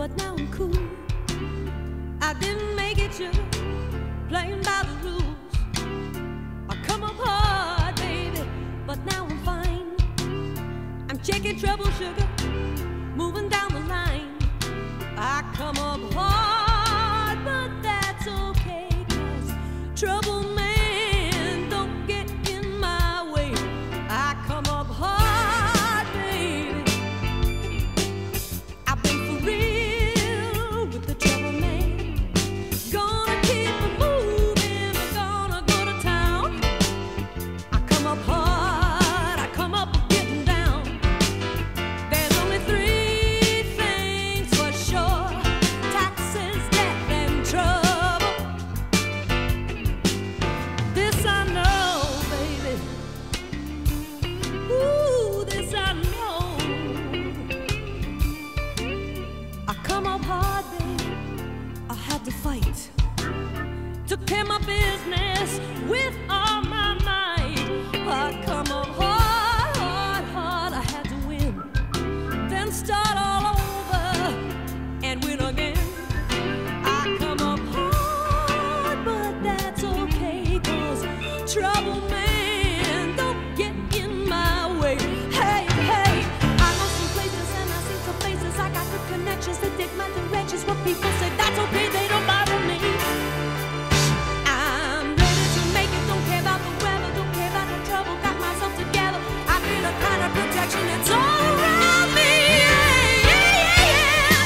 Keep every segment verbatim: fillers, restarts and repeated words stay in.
but now I'm cool. I didn't make it, sugar, playing by the rules. I come up hard, baby, but now I'm fine. I'm checking trouble, sugar, moving down the line. I come up hard, but that's okay, 'cause trouble man don't get in my way. I come up hard, baby. I've been for real with the trouble man. Gonna keep it moving, I'm gonna go to town. I come up hard, I come up getting down. There's only three things for sure: taxes, death, and trouble. This I know, baby. Ooh, this I know. I come up hard, baby. I had to fight. Took care of my business with all my might. I come up hard, hard, hard. I had to win. Then start all over and win again. I come up hard, but that's okay, 'cause trouble man don't get in my way. Hey, hey, I know some places and I see some faces. I got good connections that dig my directions. What people say, that's okay, they don't bother me. I'm ready to make it, don't care about the weather, don't care about the trouble. Got myself together, I feel a kind of protection. It's all around me. Yeah, yeah, yeah,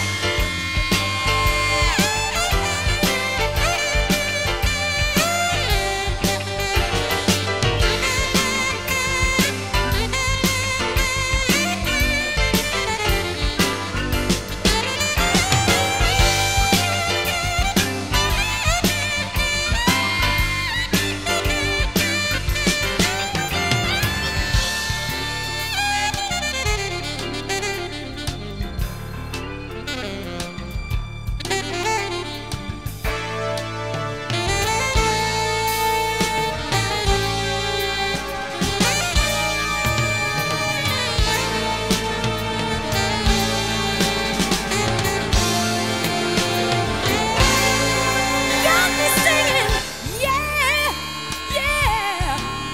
got me singing, yeah, yeah.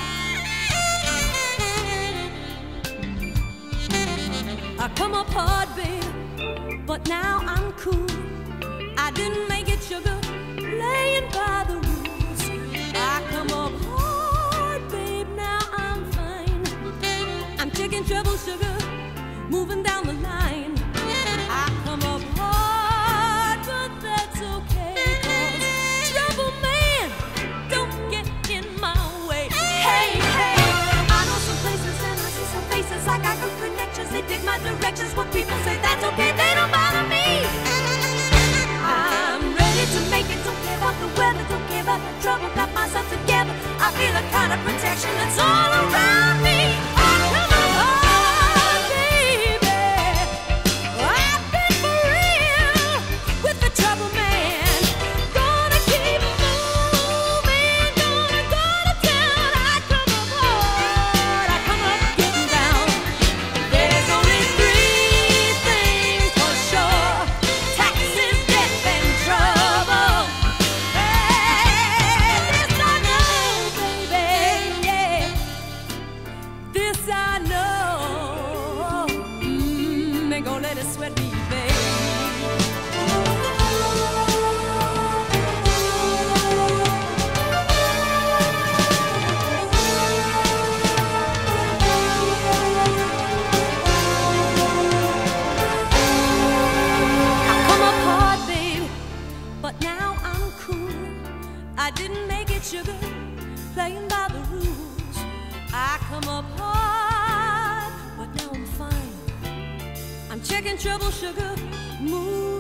I come up hard, babe, but now I'm cool. I didn't make it, sugar, playing by the rules. I come up hard, babe, now I'm fine. I'm taking trouble, sugar, moving down the line. I come up hard, but that's okay, 'cause trouble man don't get in my way. Hey, hey, I know some places and I see some faces. I got good connections, they dig my directions. What people say, that's okay, they don't bother me. I'm ready to make it, don't care about the weather, don't care about the trouble. Got myself together, I feel a kind of protection that's all around me. I come up hard, baby. I've been for real with the trouble man. Gonna keep moving, gonna go to town. I come up hard, I come up getting down. There's only three things for sure: taxes, death, and trouble. Hey, this I know, baby, yeah. This I know. Mm, ain't gonna let it sweat me, baby. I come up hard, baby, but now I'm cool. I didn't make it, sugar, playing by the rules. I come up hard, but now I'm fine. I'm checking trouble, sugar, move